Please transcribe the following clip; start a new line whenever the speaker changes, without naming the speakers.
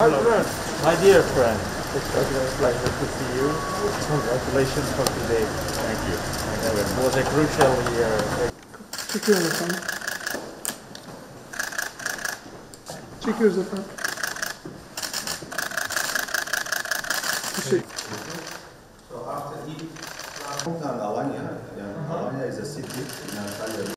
My dear friend, it's a pleasure to see you. Congratulations for today.
Thank you.
It was a crucial year.
Çekiyoruz efendim. Çekiyoruz efendim. Teşekkür.
So after each hometown Alanya, Alanya is a city in Antalya